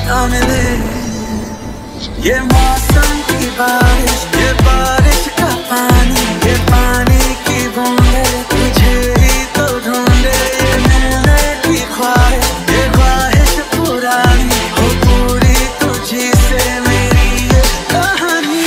ना मिले। ये मौसम की बारिश, ये बारिश का पानी, ये पानी की बूंदे तुझे ही तो ढूंढे। ये मिलने की ख्वाहिश, ये ख्वाहिश पुरानी हो पूरी तुझी से मेरी ये कहानी।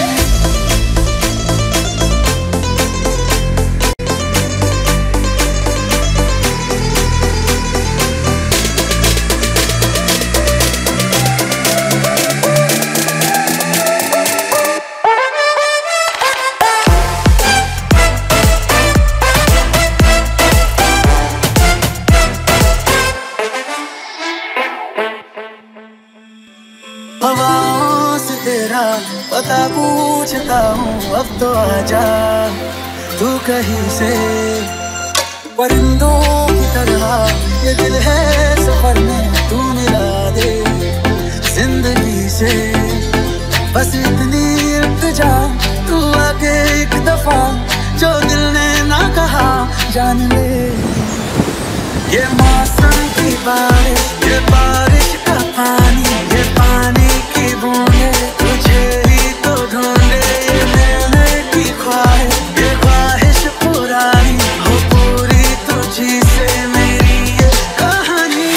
हवाओं से तेरा पता पूछता हूँ, अब तो आजा तू कहीं से। परिंदों की तरह ये दिल है सफर में, तू मिला दे जिंदगी से। बस इतनी इल्तिजा तू आके एक दफा, जो दिल ने ना कहा जान ले। ये मौसम की बारिश, ये बारिश का पानी, ये पानी की बूंदे तुझे ही तो ढूंढे। ये मिलने की ख्वाहिश, ये ख्वाहिश पुरानी हो पूरी तुझी से मेरी ये कहानी।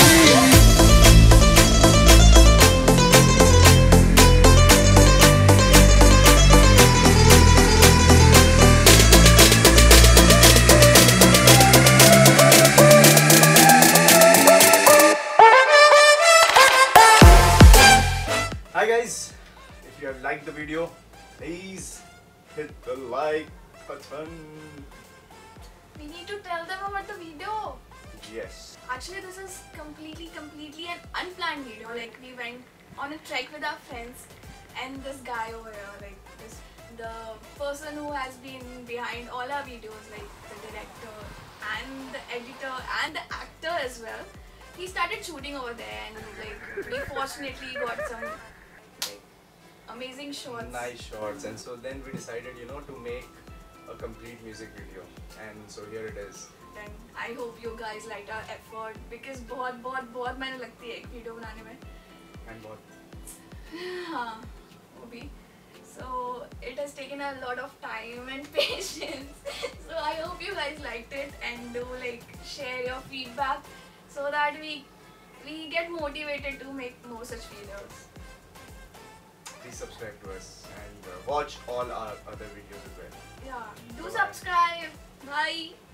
Hi guys, if you have liked the video, please hit the like button. We need to tell them about the video. Yes. Actually, this is completely an unplanned video. Like, we went on a trek with our friends, and this guy over here, like the person who has been behind all our videos, like the director and the editor and the actor as well, he started shooting over there, and like we fortunately got some like amazing shots. Nice shots, and so then we decided, to make a complete music video, and so here it is. And I hope you guys liked our effort, because बहुत मेहनत लगती है एक video बनाने में. And बहुत. हाँ, वो भी. So it has taken a lot of time and patience. So I hope you guys liked it, and do like share your feedback so that we get motivated to make more such videos. Please subscribe to us and watch all our other videos as well. Yeah, do Bye-bye. subscribe. Bye.